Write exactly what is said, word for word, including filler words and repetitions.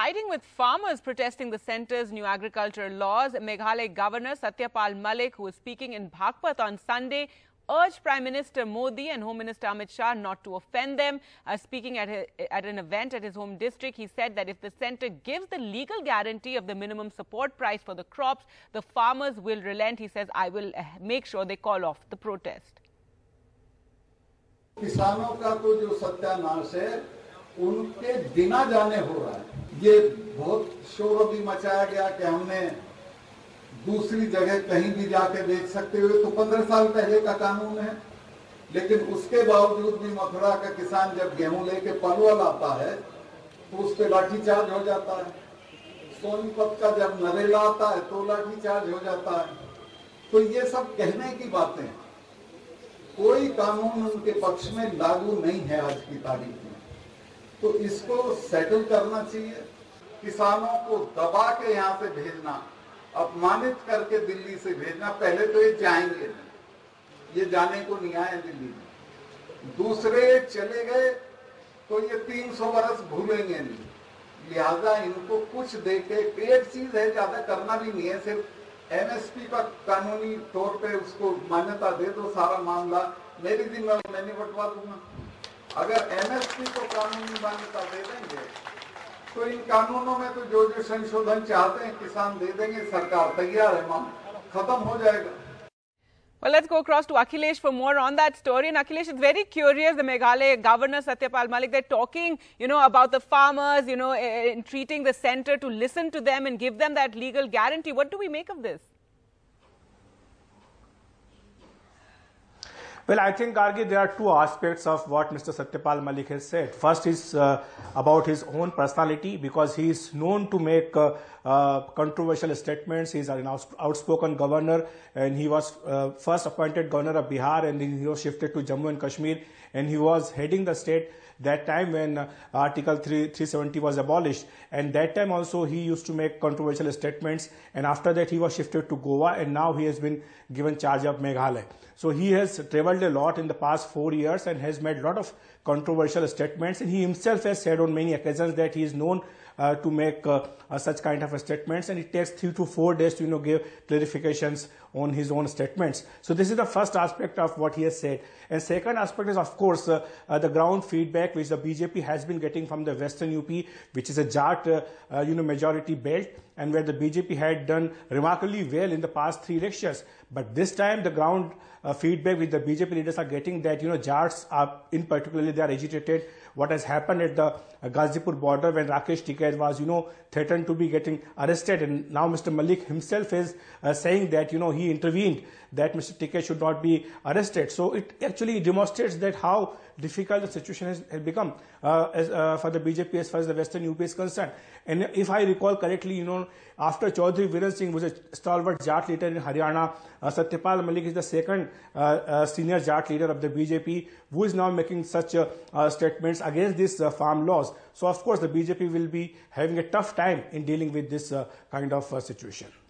siding with farmers protesting the centre's new agricultural laws. Meghalaya Governor Satyapal Malik, who was speaking in Baghpat on Sunday, urged Prime Minister Modi and Home Minister Amit Shah not to offend them. Uh, speaking at, a, at an event at his home district, he said that if the centre gives the legal guarantee of the minimum support price for the crops, the farmers will relent. He says, I will uh, make sure they call off the protest. किसानों का तो जो सत्यानाश है उनके बिना जाने हो रहा है। ये बहुत शोर भी मचाया गया कि हमने दूसरी जगह कहीं भी जाके बेच सकते हुए, तो पंद्रह साल पहले का कानून है। लेकिन उसके बावजूद भी मथुरा का किसान जब गेहूं लेके पलवल आता है तो उस पे लाठीचार्ज हो जाता है। सोनीपत का जब नरेला आता है तो लाठीचार्ज हो जाता है। तो ये सब कहने की बातें, कोई कानून उनके पक्ष में लागू नहीं है आज की तारीख में। तो इसको सेटल करना चाहिए। किसानों को दबा के यहाँ से भेजना, अपमानित करके दिल्ली से भेजना, पहले तो ये जाएंगे नहीं, ये जाने को नहीं आए दिल्ली में। दूसरे चले गए तो ये तीन सौ बरस भूलेंगे नहीं। लिहाजा इनको कुछ देके, एक चीज है, ज्यादा करना भी नहीं है, सिर्फ एमएसपी का कानूनी तौर पे उसको मान्यता दे दो, सारा मामला मेरी जिम्मेदारी, मैं नहीं बंटवा दूंगा। अगर एमएसपी को कानूनी मान्यता दे देंगे तो इन कानूनों में तो जो जो संशोधन चाहते हैं किसान दे देंगे, सरकार तैयार है, मामला खत्म हो जाएगा। Well, let's go across to Akhilesh for more on that story. And Akhilesh, it's very curious, the Meghalaya Governor Satyapal Malik, they're talking, you know, about the farmers, you know, in treating the centre to listen to them and give them that legal guarantee. What do we make of this? Well, I think, Gargi, there are two aspects of what Mister Satyapal Malik has said. First is uh, about his own personality, because he is known to make uh, uh, controversial statements. He is an outspoken governor, and he was uh, first appointed governor of Bihar, and then he was shifted to Jammu and Kashmir, and he was heading the state that time when uh, Article three seventy was abolished. And that time also he used to make controversial statements, and after that he was shifted to Goa, and now he has been given charge of Meghalaya. So he has traveled a lot in the past four years and has made a lot of controversial statements, and he himself has said on many occasions that he is known uh, to make uh, uh, such kind of statements, and it takes three to four days to, you know, give clarifications on his own statements. So this is the first aspect of what he has said. And second aspect is, of course, uh, uh, the ground feedback which the B J P has been getting from the Western U P, which is a Jat, uh, uh, you know, majority belt, and where the B J P had done remarkably well in the past three elections. But this time the ground uh, feedback which the B J P leaders are getting, that, you know, Jats are, in particularly, they are agitated. What has happened at the uh, Ghazipur border when Rakesh Tikait was, you know, threatened to be getting arrested, and now Mister Malik himself is uh, saying that, you know, he intervened, that Mister Tikait should not be arrested. So it actually demonstrates that how difficult the situation has, has become uh, as, uh, for the B J P as far as the Western U P is concerned. And if I recall correctly, you know, after Chaudhry Viren Singh was a stalwart Jat leader in Haryana, uh, Satyapal Malik is the second uh, uh, senior Jat leader of the B J P, who is now making such uh, uh, statements against these uh, farm laws. So of course the B J P will be having a tough time in dealing with this uh, kind of uh, situation.